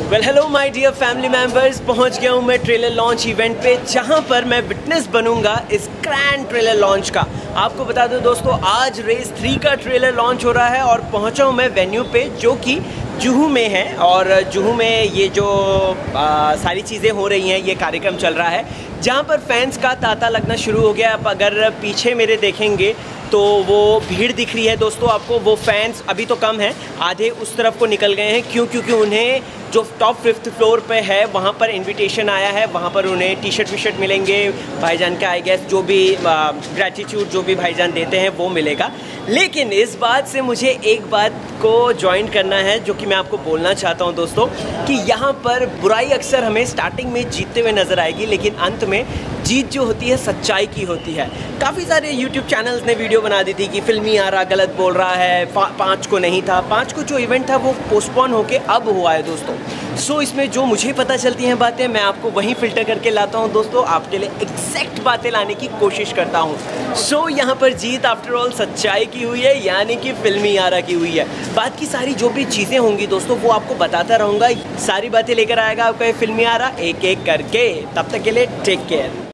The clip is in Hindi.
Well hello my dear family members, पहुंच गया हूं मैं ट्रेलर लॉन्च इवेंट पे, जहां पर मैं विटनेस बनूंगा इस ग्रैंड ट्रेलर लॉन्च का। आपको बता दो दोस्तों, आज रेस 3 का ट्रेलर लॉन्च हो रहा है और पहुंचा हूं मैं वेन्यू पे जो कि जुहू में है। और जुहू में ये जो सारी चीज़ें हो रही हैं, ये कार्यक्रम चल रहा है जहां पर फैंस का तांता लगना शुरू हो गया। आप अगर पीछे मेरे देखेंगे तो वो भीड़ दिख रही है दोस्तों आपको। वो फैंस अभी तो कम हैं, आधे उस तरफ को निकल गए हैं। क्योंकि उन्हें जो टॉप 5th फ्लोर पे है वहाँ पर इनविटेशन आया है, वहाँ पर उन्हें टी शर्ट मिलेंगे भाईजान का। आई गेस जो भी ग्रैटिट्यूड जो भी भाईजान देते हैं वो मिलेगा। लेकिन इस बात से मुझे एक बात को ज्वाइन करना है जो कि मैं आपको बोलना चाहता हूँ दोस्तों, कि यहाँ पर बुराई अक्सर हमें स्टार्टिंग में जीतते हुए नज़र आएगी, लेकिन अंत में जीत जो होती है सच्चाई की होती है। काफ़ी सारे YouTube चैनल्स ने वीडियो बना दी थी कि फिल्मी आरा गलत बोल रहा है, 5 को नहीं था। 5 को जो इवेंट था वो पोस्टपोन होके अब हुआ है दोस्तों। सो इसमें जो मुझे पता चलती हैं बातें, मैं आपको वहीं फ़िल्टर करके लाता हूं दोस्तों, आपके लिए एग्जैक्ट बातें लाने की कोशिश करता हूं। सो यहाँ पर जीत आफ्टर ऑल सच्चाई की हुई है, यानी कि फिल्मी आरा की हुई है। बात की सारी जो भी चीज़ें होंगी दोस्तों वो आपको बताता रहूँगा। सारी बातें लेकर आएगा आपका ये फिल्मी आरा एक एक करके। तब तक के लिए टेक केयर।